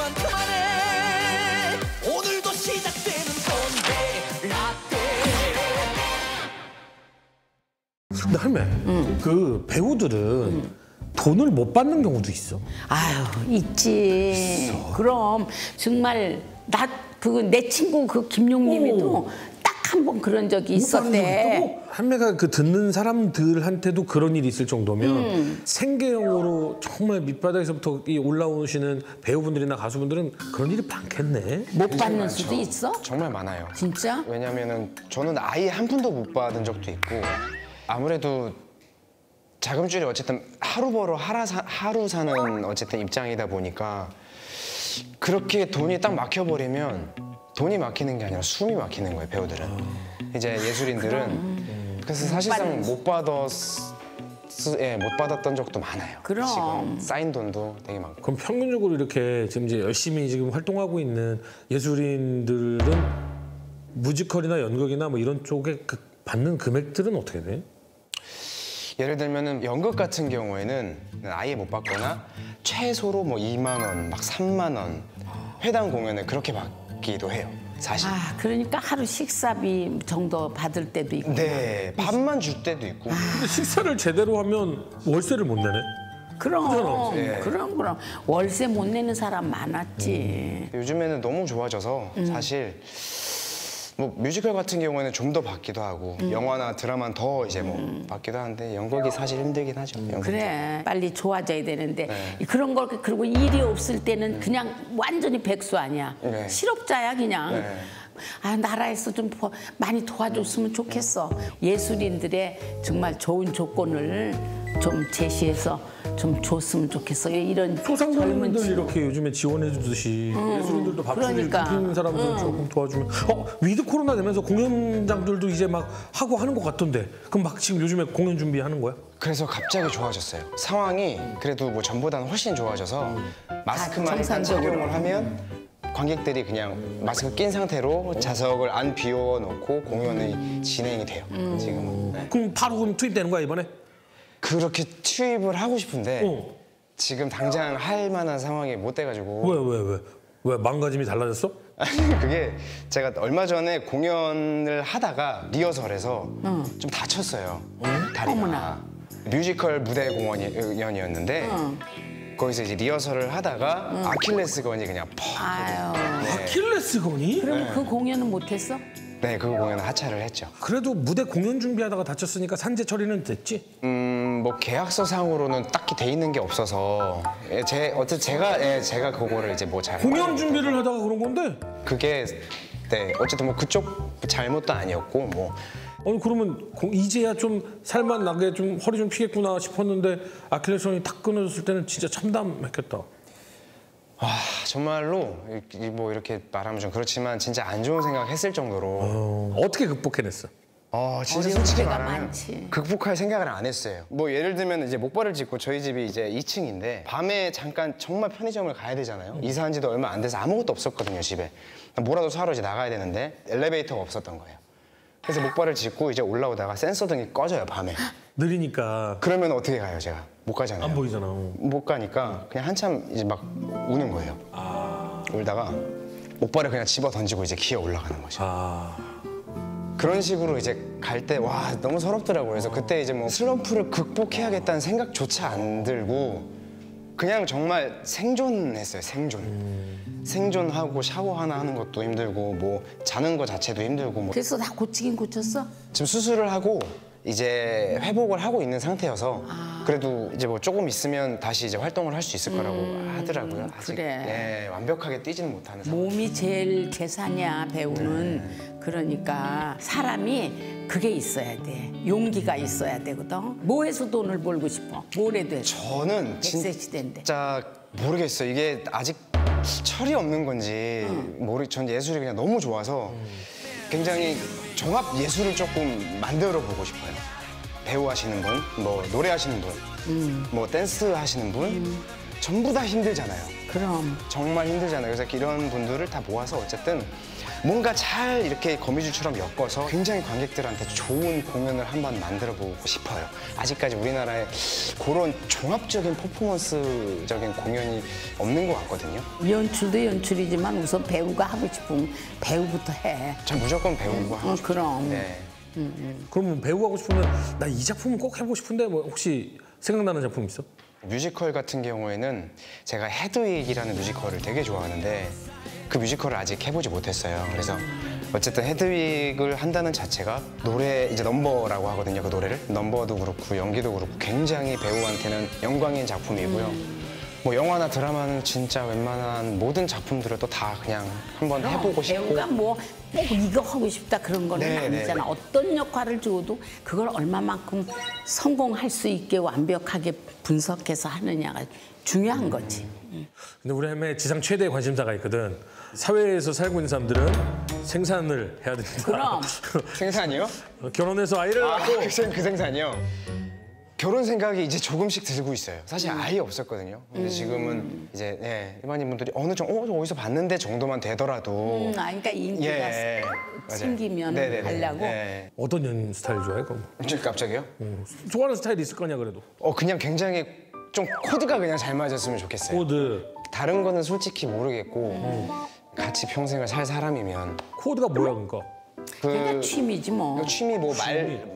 하지만 그만해. 오늘도 시작되는 건데 라떼. 할매, 그 배우들은 돈을 못 받는 경우도 있어? 아유, 있지. 있어. 그럼 정말 내 친구 그 김용림이도 딱 한 번 그런 적이 있었대. 할매가 그 듣는 사람들한테도 그런 일이 있을 정도면 생계형으로 정말 밑바닥에서부터 올라오시는 배우분들이나 가수분들은 그런 일이 많겠네. 못 받는 수도 있어? 정말 많아요. 진짜? 왜냐면은 저는 아예 한 푼도 못 받은 적도 있고 아무래도 자금줄이 어쨌든 하루 벌어 하루 사는 어쨌든 입장이다 보니까 그렇게 돈이 딱 막혀버리면 돈이 막히는 게 아니라 숨이 막히는 거예요, 배우들은. 이제 예술인들은 그래서 사실상 못 받았던 적도 많아요. 그럼. 지금 쌓인 돈도 되게 많고. 그럼 평균적으로 이렇게 지금 이제 열심히 지금 활동하고 있는 예술인들은 뮤지컬이나 연극이나 뭐 이런 쪽에 받는 금액들은 어떻게 돼? 예를 들면은 연극 같은 경우에는 아예 못 받거나 최소로 뭐 2만 원, 막 3만 원 회당 공연에 그렇게 받기도 해요. 사실. 아, 그러니까 하루 식사비 정도 받을 때도 있고. 네, 밥만 줄 때도 있고. 근데 식사를 제대로 하면 월세를 못 내네? 그럼, 네. 그럼 월세 못 내는 사람 많았지. 요즘에는 너무 좋아져서 사실 뭐 뮤지컬 같은 경우에는 좀 더 받기도 하고 영화나 드라마는 더 이제 뭐 받기도 하는데 연극이 사실 힘들긴 하죠. 연극도. 그래, 빨리 좋아져야 되는데 네. 그런 걸 그리고 일이 없을 때는 그냥 완전히 백수 아니야. 네. 실업자야 그냥. 네. 아, 나라에서 좀 많이 도와줬으면 좋겠어. 예술인들의 정말 좋은 조건을 좀 제시해서 좀 줬으면 좋겠어. 이런 소상공인들 이렇게 요즘에 지원해 주듯이 예술인들도 바쁘게 그러니까. 끊기는 사람들 조금 도와주면 위드 코로나 되면서 공연장들도 이제 막 하고 하는 것 같던데 그럼 막 지금 요즘에 공연 준비하는 거야? 그래서 갑자기 좋아졌어요. 상황이 그래도 뭐 전보다는 훨씬 좋아져서 마스크만 일단 정상적으로. 착용을 하면 관객들이 그냥 마스크 낀 상태로 좌석을 안 비워 놓고 공연이 진행이 돼요. 지금은. 네. 그럼 바로 그럼 투입되는 거야 이번에? 그렇게 투입을 하고 싶은데 지금 당장 할 만한 상황이 못 돼가지고. 왜 망가짐이 달라졌어? 그게 제가 얼마 전에 공연을 하다가 리허설에서 좀 다쳤어요. 다리가. 어머나. 뮤지컬 무대 공연이었는데 거기서 이제 리허설을 하다가 아킬레스건이 그냥 퍽. 아유. 아킬레스건이? 그럼 그 공연은 못했어? 네, 그 공연을 하차를 했죠. 그래도 무대 공연 준비하다가 다쳤으니까 산재 처리는 됐지? 뭐 계약서상으로는 딱히 돼 있는 게 없어서 어쨌든 제가 그거를 이제 뭐 잘 공연 준비를 하다가 그런 건데? 그게 네 어쨌든 뭐 그쪽 잘못도 아니었고 뭐 아니 그러면 이제야 좀 살만 나게 좀 허리 좀 피겠구나 싶었는데 아킬레스건이 탁 끊어졌을 때는 진짜 참담했겠다. 와 정말로 뭐 이렇게 말하면 좀 그렇지만 진짜 안 좋은 생각 했을 정도로 어떻게 극복해냈어? 진짜 어려운 솔직히 때가 말하면 많지. 극복할 생각을 안 했어요. 뭐 예를 들면 이제 목발을 짚고 저희 집이 이제 2층인데 밤에 잠깐 정말 편의점을 가야 되잖아요. 이사한 지도 얼마 안 돼서 아무것도 없었거든요 집에. 뭐라도 사러 이제 나가야 되는데 엘리베이터가 없었던 거예요. 그래서 목발을 짚고 이제 올라오다가 센서등이 꺼져요 밤에. 느리니까 그러면 어떻게 가요 제가? 못 가잖아요. 안 보이잖아. 못 가니까 그냥 한참 이제 막 우는 거예요. 울다가 목발을 그냥 집어 던지고 이제 기어 올라가는 거죠. 그런 식으로 이제 갈 때 와 너무 서럽더라고요. 그래서 그때 이제 뭐 슬럼프를 극복해야겠다는 생각조차 안 들고 그냥 정말 생존했어요. 생존하고 샤워 하나 하는 것도 힘들고 뭐 자는 거 자체도 힘들고 뭐. 그래서 다 고치긴 고쳤어? 지금 수술을 하고 이제 회복을 하고 있는 상태여서 그래도 이제 뭐 조금 있으면 다시 이제 활동을 할 수 있을 거라고 하더라고요. 아직 그래. 완벽하게 뛰지는 못하는 상황. 몸이 제일 재산이야 배우는. 그러니까 사람이 그게 있어야 돼. 용기가 있어야 되거든. 뭐 해서 돈을 벌고 싶어? 뭘 해도 해서. 저는 100세 시대인데. 진짜 모르겠어요. 이게 아직 철이 없는 건지 전 예술이 그냥 너무 좋아서 굉장히 종합 예술을 조금 만들어 보고 싶어요. 배우 하시는 분, 뭐 노래 하시는 분, 뭐 댄스 하시는 분 전부 다 힘들잖아요. 그럼. 정말 힘들잖아요. 그래서 이런 분들을 다 모아서 어쨌든 뭔가 잘 이렇게 거미줄처럼 엮어서 굉장히 관객들한테 좋은 공연을 한번 만들어보고 싶어요. 아직까지 우리나라에 그런 종합적인 퍼포먼스적인 공연이 없는 것 같거든요. 연출도 연출이지만 우선 배우가 하고 싶으면 배우부터 해. 전 무조건 배우고 하고 싶어요. 그럼. 네. 그럼 배우 하고 싶으면 나 이 작품은 꼭 해보고 싶은데 뭐 혹시 생각나는 작품 있어? 뮤지컬 같은 경우에는 제가 헤드윅이라는 뮤지컬을 되게 좋아하는데 그 뮤지컬을 아직 해보지 못했어요. 그래서 어쨌든 헤드윅을 한다는 자체가 노래 이제 넘버라고 하거든요. 그 노래를 넘버도 그렇고 연기도 그렇고 굉장히 배우한테는 영광인 작품이고요. 뭐 영화나 드라마는 진짜 웬만한 모든 작품들을 또 다 그냥 한번 해보고 싶고. 배우가 뭐 꼭 이거 하고 싶다 그런 거는 네, 아니잖아. 어떤 역할을 줘도 그걸 얼마만큼 성공할 수 있게 완벽하게 분석해서 하느냐가 중요한 거지. 근데 우리 할매 지상 최대의 관심사가 있거든. 사회에서 살고 있는 사람들은 생산을 해야 된다. 그럼. 생산이요? 결혼해서 아이를 낳고 그 생산이요? 결혼 생각이 이제 조금씩 들고 있어요. 사실 아예 없었거든요. 근데 지금은 이제 네, 일반인 분들이 어느 정도 저 어디서 봤는데 정도만 되더라도 그러니까 인기가 맞아요. 생기면 네네네. 하려고. 네. 어떤 연인 스타일 좋아해? 그럼 갑자기요? 좋아하는 스타일이 있을 거냐 그래도. 그냥 굉장히 좀 코드가 그냥 잘 맞았으면 좋겠어요. 코드. 다른 거는 솔직히 모르겠고 같이 평생을 살 사람이면 코드가 뭐야 그러니까? 그러니까 취미지 뭐. 취미 뭐 말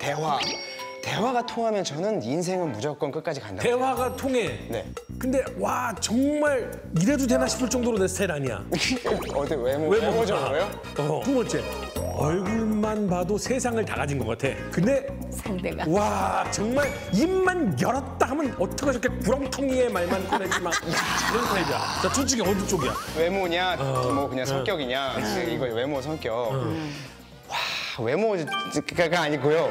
대화가 통하면 저는 인생은 무조건 끝까지 간다. 대화가 통해. 네. 근데 와 정말 이래도 되나 싶을 정도로 내 스타일 아니야. 어디 외모적으로요? 두 번째 얼굴만 봐도 세상을 다 가진 것 같아. 근데 상대가. 와 정말 입만 열었다 하면 어떻게 저렇게 구렁텅이의 말만 꺼내지 막 이런 스타일이야. 자 둘 중에 어느 쪽이야? 외모냐, 뭐 그냥 성격이냐. 이거 외모 성격. 외모가 아니고요.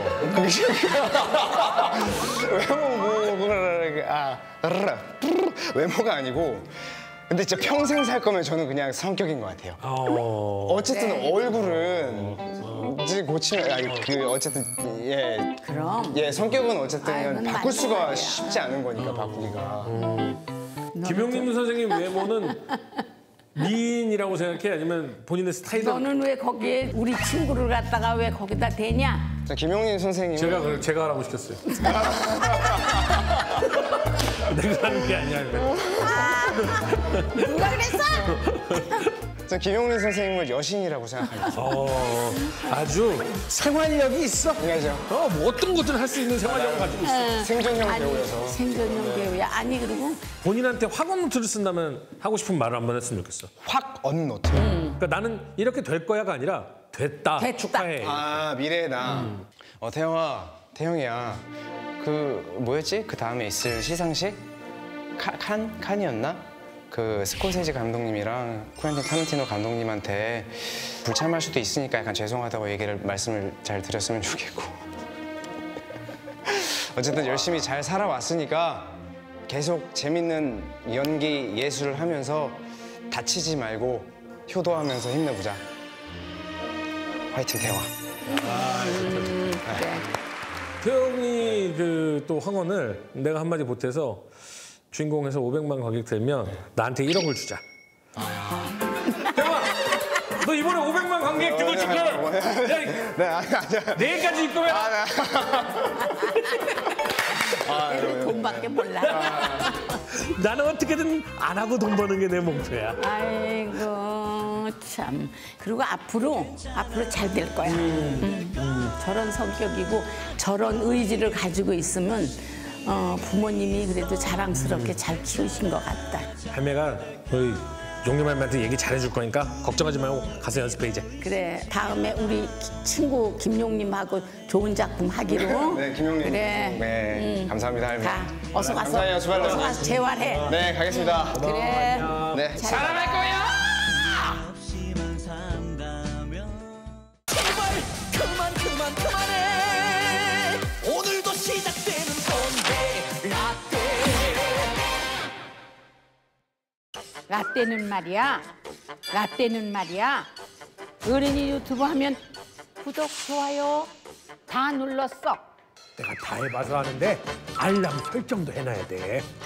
외모가 아니고. 근데 진짜 평생 살 거면 저는 그냥 성격인 것 같아요. 어쨌든 얼굴은 이제 고치면 어쨌든 그럼. 성격은 어쨌든 아이고, 바꿀 수가 마찬가지야. 쉽지 않은 거니까 바꾸기가. 김용림 선생님 외모는 미인이라고 생각해? 아니면 본인의 스타일은? 너는 왜 거기에 우리 친구를 갖다가 왜 거기다 대냐? 김용림 선생님은 제가 하라고 시켰어요. 내가 하는 게 아니야. 누가 그랬어? 저 김용림 선생님을 여신이라고 생각합니다. 아주 생활력이 있어. 그죠? 뭐 어떤 것들을 할 수 있는 생활력을 가지고 있어. 생존형 배우여서. 생존형 배우야. 아니 그리고 본인한테 확언 노트를 쓴다면 하고 싶은 말을 한번 했으면 좋겠어. 확 언 노트. 그러니까 나는 이렇게 될 거야가 아니라 됐다. 됐다. 축하해. 미래의 나. 태영이야. 그 뭐였지? 그 다음에 있을 시상식? 칸이었나? 그 스코세지 감독님이랑 쿠엔틴 타란티노 감독님한테 불참할 수도 있으니까 약간 죄송하다고 말씀을 잘 드렸으면 좋겠고. 어쨌든 열심히 잘 살아왔으니까 계속 재밌는 연기 예술을 하면서 다치지 말고 효도하면서 힘내보자. 화이팅 태영아. 그래. 태영이 또 황혼을 내가 한마디 보태서 주인공에서 500만 관객 되면 나한테 1억을 주자. 태영아, 너 이번에 500만 관객 그거 줄게. 네, 아니야. 내일까지 입고 해. 돈밖에 몰라. 나는 어떻게든 안 하고 돈 버는 게 내 목표야. 아이고 참. 그리고 앞으로 잘 될 거야. 저런 성격이고 저런 의지를 가지고 있으면 부모님이 그래도 자랑스럽게 잘 키우신 것 같다. 할매가 너희 용림 할매한테 얘기 잘해줄 거니까 걱정하지 말고 가서 연습해 이제. 그래 다음에 우리 친구 김용님하고 좋은 작품 하기로. 네, 김용림. 그래. 네, 감사합니다, 할머니. 가. 어서 가서. 감사해요, 수고하셨습니다. 어서 가서 재활해. 네, 가겠습니다. 그래. 네. 잘할 거야. 제발 그만해. 오늘도 시작되는 건데 라떼는 말이야. 어린이 유튜브 하면 구독, 좋아요 다 눌렀어. 내가 다 해봐서 하는데 알람 설정도 해놔야 돼.